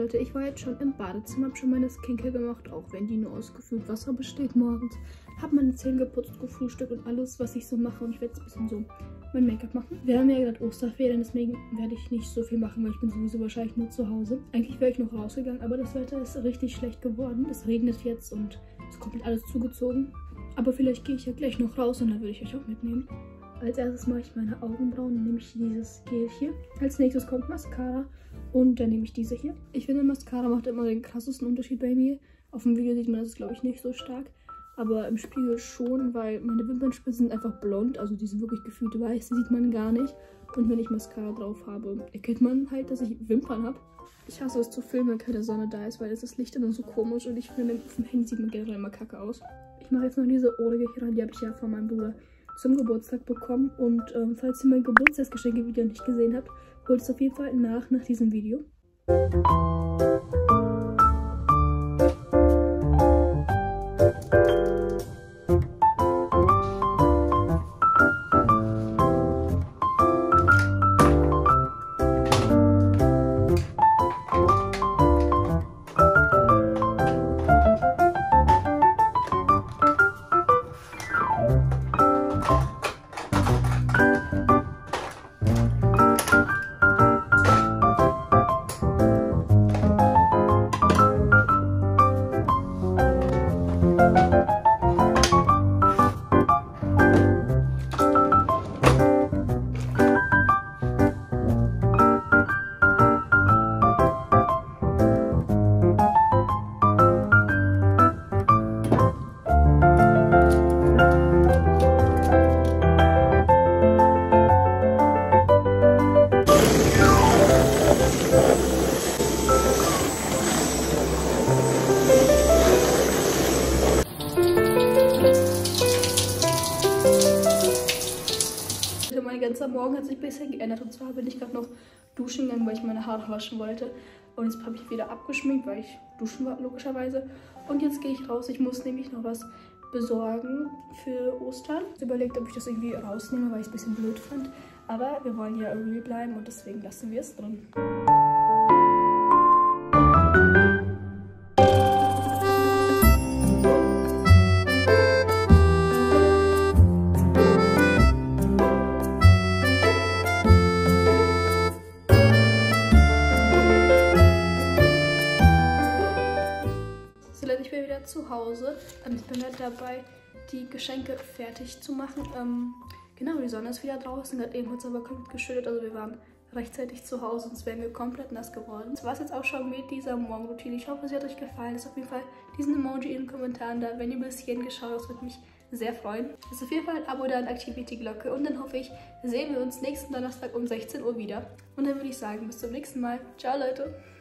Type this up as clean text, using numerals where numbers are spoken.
Leute, ich war jetzt schon im Badezimmer, habe schon meine Skincare gemacht, auch wenn die nur aus gefühlt Wasser besteht morgens. Habe meine Zähne geputzt, gefrühstückt und alles, was ich so mache. Und ich werde jetzt ein bisschen so mein Make-up machen. Wir haben ja gerade Osterferien, deswegen werde ich nicht so viel machen, weil ich bin sowieso wahrscheinlich nur zu Hause. Eigentlich wäre ich noch rausgegangen, aber das Wetter ist richtig schlecht geworden. Es regnet jetzt und es ist komplett alles zugezogen. Aber vielleicht gehe ich ja gleich noch raus und dann würde ich euch auch mitnehmen. Als erstes mache ich meine Augenbrauen, dann nehme ich dieses Gel hier. Als nächstes kommt Mascara und dann nehme ich diese hier. Ich finde, Mascara macht immer den krassesten Unterschied bei mir. Auf dem Video sieht man das, glaube ich, nicht so stark. Aber im Spiegel schon, weil meine Wimpernspitzen sind einfach blond. Also diese wirklich gefühlte Weiß, die sieht man gar nicht. Und wenn ich Mascara drauf habe, erkennt man halt, dass ich Wimpern habe. Ich hasse es zu filmen, wenn keine Sonne da ist, weil es das Licht immer so komisch und ich finde, auf dem Handy sieht man generell immer kacke aus. Ich mache jetzt noch diese Ohrringe hier ran, die habe ich ja von meinem Bruder zum Geburtstag bekommen. Und falls ihr mein Geburtstagsgeschenke-Video nicht gesehen habt, holt es auf jeden Fall nach diesem Video. Mein ganzer Morgen hat sich ein bisschen geändert und zwar bin ich gerade noch duschen gegangen, weil ich meine Haare waschen wollte und jetzt habe ich wieder abgeschminkt, weil ich duschen war logischerweise und jetzt gehe ich raus. Ich muss nämlich noch was besorgen für Ostern. Ich habe überlegt, ob ich das irgendwie rausnehme, weil ich es ein bisschen blöd fand, aber wir wollen ja irgendwie bleiben und deswegen lassen wir es drin. Ich bin wieder zu Hause. Ich bin halt dabei, die Geschenke fertig zu machen. Genau, die Sonne ist wieder draußen. Gerade eben hat es aber komplett geschüttet. Also wir waren rechtzeitig zu Hause, sonst wären wir komplett nass geworden. Das war es jetzt auch schon mit dieser Morgenroutine. Ich hoffe, sie hat euch gefallen. Lasst auf jeden Fall diesen Emoji in den Kommentaren da, wenn ihr bis hierhin geschaut habt. Das würde mich sehr freuen. Lasst auf jeden Fall ein Abo da und aktiviert die Glocke. Und dann hoffe ich, sehen wir uns nächsten Donnerstag um 16 Uhr wieder. Und dann würde ich sagen, bis zum nächsten Mal. Ciao, Leute!